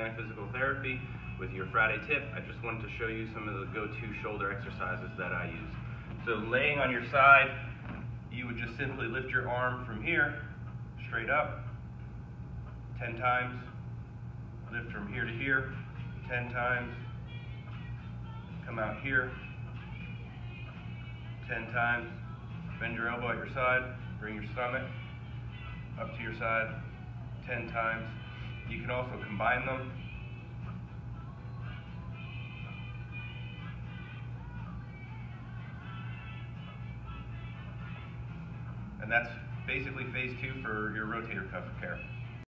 County Physical Therapy with your Friday tip. I just wanted to show you some of the go-to shoulder exercises that I use. So laying on your side, you would just simply lift your arm from here, straight up, 10 times. Lift from here to here, 10 times. Come out here, 10 times. Bend your elbow at your side, bring your stomach up to your side, 10 times. You can also combine them. And that's basically phase 2 for your rotator cuff care.